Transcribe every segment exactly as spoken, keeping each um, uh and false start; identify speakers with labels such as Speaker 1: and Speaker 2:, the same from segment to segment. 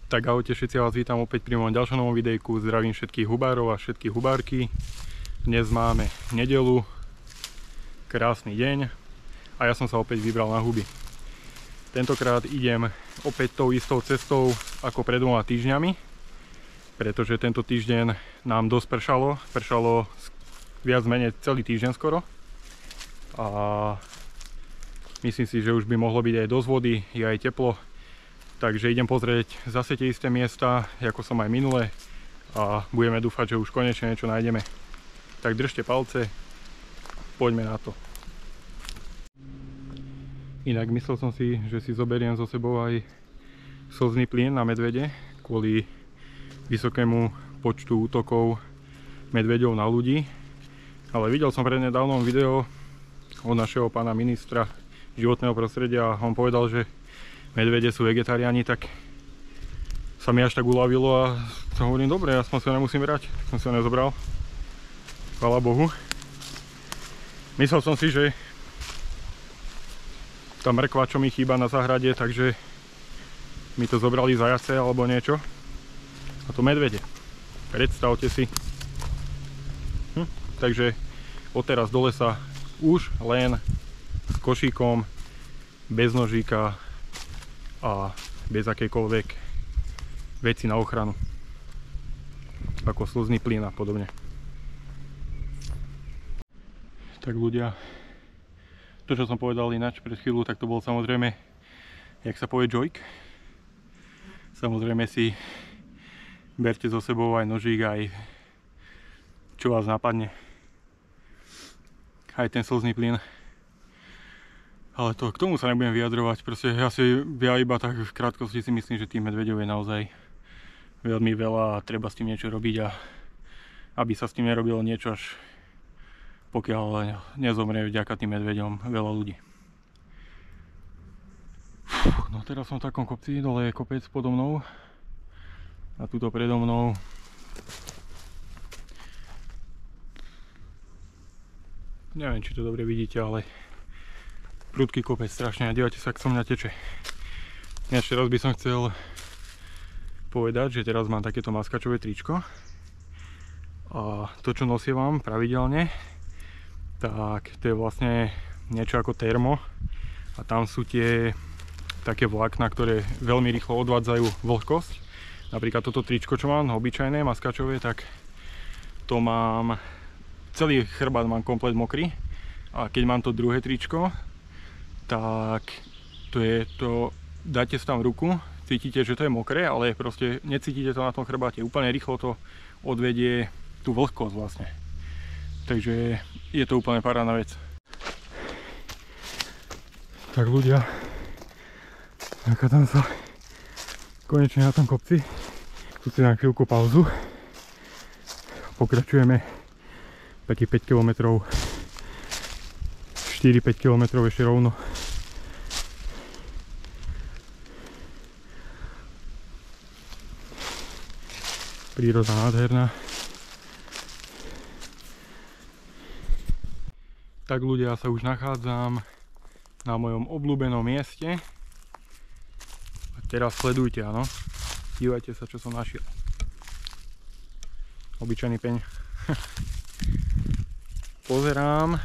Speaker 1: Tak ahojte všetci, vás vítam opäť pri mojom ďalšom novom videjku. Zdravím všetkých hubárov a všetkých hubárky. Dnes máme nedeľu, krásny deň a ja som sa opäť vybral na huby. Tentokrát idem opäť tou istou cestou ako pred dvoma týždňami, pretože tento týždeň nám dosť pršalo, pršalo viac menej celý týždeň skoro a myslím si, že už by mohlo byť aj dosť vody, je aj teplo. Takže idem pozrieť zase tie isté miesta, ako som aj minule, a budeme dúfať, že už konečne niečo nájdeme. Tak držte palce, poďme na to. Inak myslel som si, že si zoberiem so sebou aj slzný plyn na medvede kvôli vysokému počtu útokov medveďov na ľudí. Ale videl som prednedávnom video od našeho pána ministra životného prostredia a on povedal, že medvede sú vegetariáni, tak sa mi až tak uľavilo a som hovorím, dobre, aspoň si ho nemusím brať, som si ho nezobral. Chvála Bohu. Myslel som si, že tá mrkva, čo mi chýba na záhrade, takže mi to zobrali zajace alebo niečo. A to medvede. Predstavte si. Hm. Takže odteraz do lesa už len s košíkom, bez nožíka a bez akejkoľvek veci na ochranu, ako slzný plyn a podobne. Tak ľudia, to čo som povedal ináč pred chvíľu, tak to bol samozrejme, jak sa povie, joik. Samozrejme si berte so sebou aj nožík, aj čo vás napadne, aj ten slzný plyn. Ale to, k tomu sa nebudem vyjadrovať, proste ja si ja iba tak v krátkosti si myslím, že tých medveďov je naozaj veľmi veľa a treba s tým niečo robiť, a aby sa s tým nerobilo niečo, až pokiaľ nezomrie vďaka tým medveďom veľa ľudí. Uf, no teraz som v takom kopci, dole je kopec podo mnou a tuto predo mnou neviem, či to dobre vidíte, ale prudký kopec, strašne, a dívajte sa, ak so mňa teče. Ešte raz by som chcel povedať, že teraz mám takéto maskačové tričko a to, čo nosievam pravidelne, tak to je vlastne niečo ako termo a tam sú tie také vlákna, ktoré veľmi rýchlo odvádzajú vlhkosť. Napríklad toto tričko, čo mám, obyčajné, maskačové, tak to mám, celý chrbát mám komplet mokrý, a keď mám to druhé tričko, tak to je to, dáte si tam ruku, cítite, že to je mokré, ale proste necítite to na tom chrbáte. Úplne rýchlo to odvedie tú vlhkosť vlastne. Takže je to úplne parádna vec. Tak ľudia, nachádzam sa konečne na tom kopci. Tu si dám chvíľku pauzu. Pokračujeme takých päť kilometrov, štyri päť kilometrov ešte rovno. Príroda nádherná. Tak ľudia, sa už nachádzam na mojom obľúbenom mieste. A teraz sledujte, áno. Dívajte sa, čo som našiel. Obyčajný peň. Pozerám.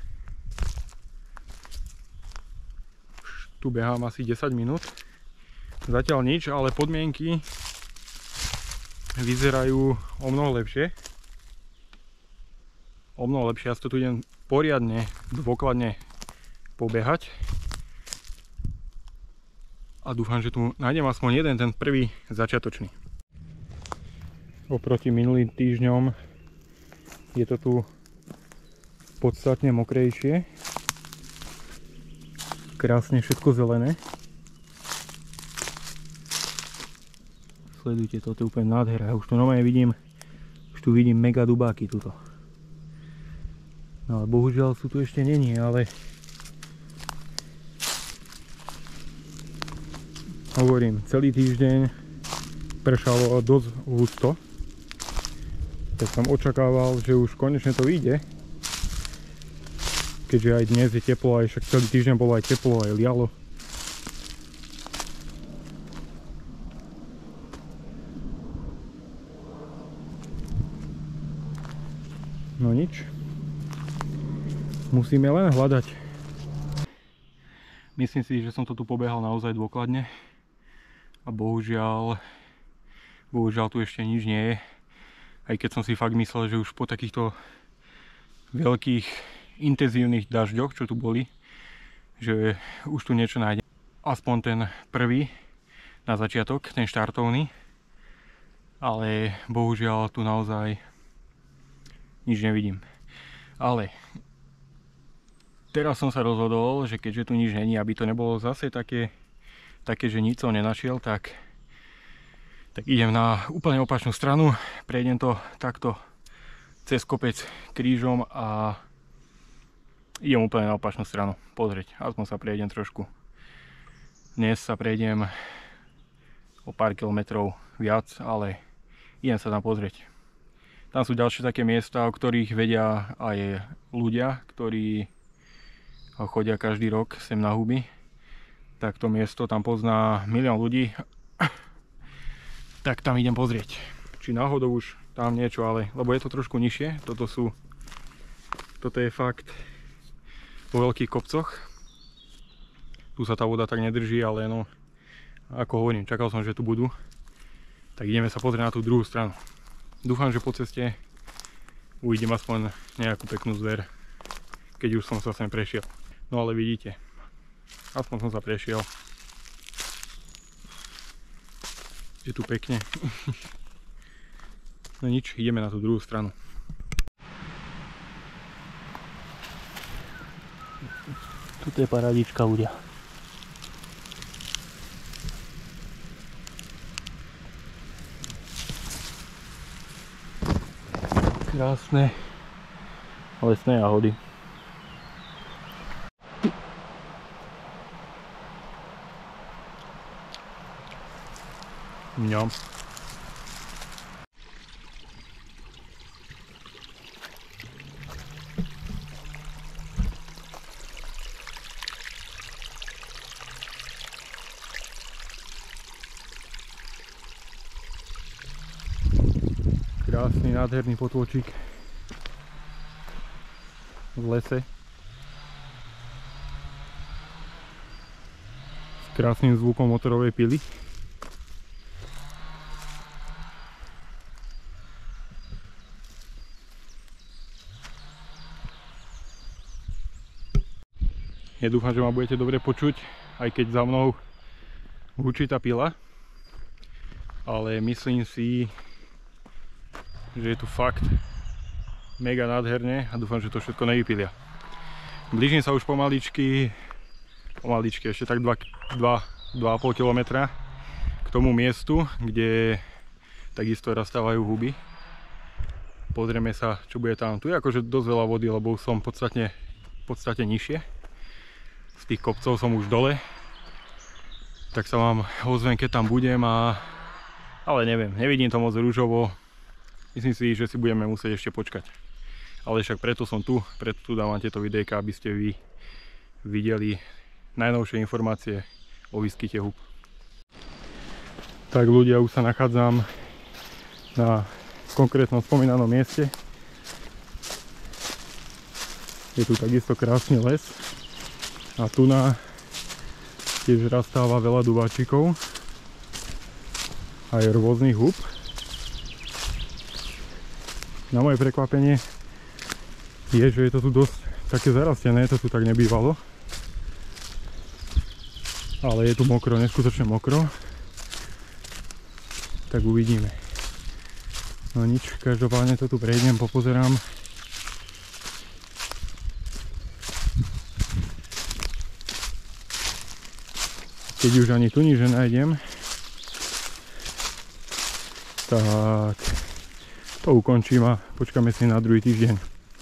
Speaker 1: Tu behám asi desať minút. Zatiaľ nič, ale podmienky vyzerajú o mnoho lepšie. O mnoho lepšie. Ja to tu idem poriadne, dôkladne pobehať. A dúfam, že tu nájdem aspoň jeden, ten prvý začiatočný. Oproti minulým týždňom je to tu podstatne mokrejšie. Krásne všetko zelené. Sledujte, toto je úplne nádhera. Už tu normálne vidím, už tu vidím mega dubáky tuto. No ale bohužiaľ sú tu ešte není, ale hovorím, celý týždeň pršalo dosť husto. Tak som očakával, že už konečne to vyjde. Keďže aj dnes je teplo, aj však celý týždeň bolo aj teplo, aj lialo. No nič. Musíme len hľadať. Myslím si, že som to tu pobehal naozaj dôkladne. A bohužiaľ, bohužiaľ tu ešte nič nie je. Aj keď som si fakt myslel, že už po takýchto veľkých intenzívnych dažďoch, čo tu boli, že už tu niečo nájdem. Aspoň ten prvý na začiatok, ten štartovný. Ale bohužiaľ tu naozaj nič nevidím. Ale teraz som sa rozhodol, že keďže tu nič není, aby to nebolo zase také, také že nič som nenašiel, tak, tak idem na úplne opačnú stranu. Prejdem to takto cez kopec krížom a idem úplne na opačnú stranu pozrieť. Aspoň sa prejdem trošku. Dnes sa prejdem o pár kilometrov viac, ale idem sa tam pozrieť. Tam sú ďalšie také miesta, o ktorých vedia aj ľudia, ktorí chodia každý rok sem na huby. Tak to miesto tam pozná milión ľudí. Tak tam idem pozrieť. Či náhodou už tam niečo, ale lebo je to trošku nižšie. Toto sú, toto je fakt po veľkých kopcoch. Tu sa tá voda tak nedrží, ale no, ako hovorím, čakal som, že tu budú. Tak ideme sa pozrieť na tú druhú stranu. Dúfam, že po ceste uvidím aspoň nejakú peknú zver, keď už som sa sem prešiel. No ale vidíte, aspoň som sa prešiel. Je tu pekne. No nič, ideme na tú druhú stranu. Tuto je parádička, ľudia. Krásne lesné jahody. Mňam. Krásny, nádherný potôčik v lese s krásnym zvukom motorovej pily. Ja dúfam, že ma budete dobre počuť, aj keď za mnou hučí tá pila, ale myslím si, že je tu fakt mega nádherne a dúfam, že to všetko nevypilia. Blížim sa už pomaličky, pomaličky, ešte tak dva a pol kilometra k tomu miestu, kde takisto rastávajú huby. Pozrieme sa, čo bude tam. Tu je akože dosť veľa vody, lebo som podstatne, podstate nižšie. Z tých kopcov som už dole. Tak sa vám ozvem, keď tam budem a... Ale neviem, nevidím to moc rúžovo. Myslím si, že si budeme musieť ešte počkať. Ale však preto som tu, preto tu dávam tieto videjka, aby ste vy videli najnovšie informácie o výskyte húb. Tak ľudia, už sa nachádzam na konkrétnom spomínanom mieste. Je tu takisto krásny les a tu na tiež rastáva veľa dubáčikov aj rôznych húb. Na moje prekvapenie je, že je to tu dosť také zarastené, to tu tak nebývalo. Ale je tu mokro, neskutočne mokro. Tak uvidíme. No nič, každopádne to tu prejdem, popozerám. Keď už ani tu nič nenájdem, tak to ukončím a počkáme si na druhý týždeň.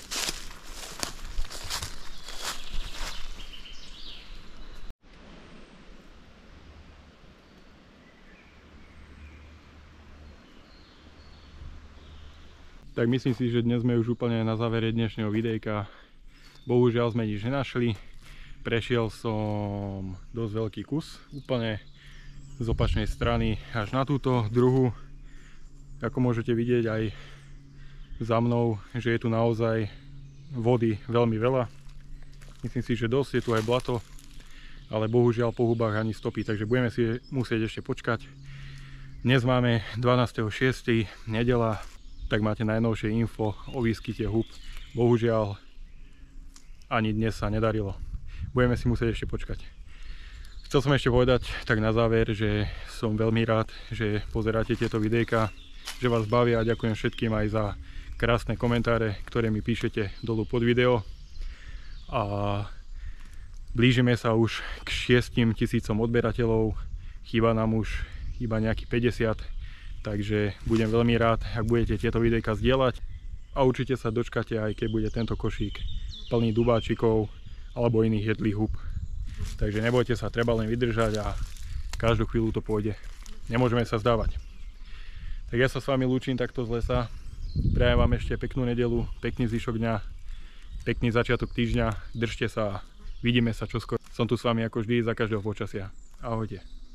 Speaker 1: Tak myslím si, že dnes sme už úplne na závere dnešného videjka. Bohužiaľ sme nič nenašli. Prešiel som dosť veľký kus, úplne z opačnej strany až na túto druhu. Ako môžete vidieť, aj za mnou, že je tu naozaj vody veľmi veľa. Myslím si, že dosť, je tu aj blato, ale bohužiaľ po hubách ani stopy, takže budeme si musieť ešte počkať. Dnes máme dvanásteho šiesteho nedela, tak máte najnovšie info o výskyte hub. Bohužiaľ ani dnes sa nedarilo. Budeme si musieť ešte počkať. Chcel som ešte povedať tak na záver, že som veľmi rád, že pozeráte tieto videjka, že vás bavia a ďakujem všetkým aj za krásne komentáre, ktoré mi píšete dolu pod video. A blížime sa už k šiestim tisícom odberateľov, chýba nám už iba nejaký päťdesiat, takže budem veľmi rád, ak budete tieto videjka zdieľať a určite sa dočkáte, aj keď bude tento košík plný dubáčikov alebo iných jedlých hub. Takže nebojte sa, treba len vydržať a každú chvíľu to pôjde. Nemôžeme sa zdávať. Tak ja sa s vami lúčim takto z lesa. Prajem vám ešte peknú nedeľu, pekný zvyšok dňa, pekný začiatok týždňa. Držte sa a vidíme sa čoskoro. Som tu s vami ako vždy za každého počasia. Ahojte.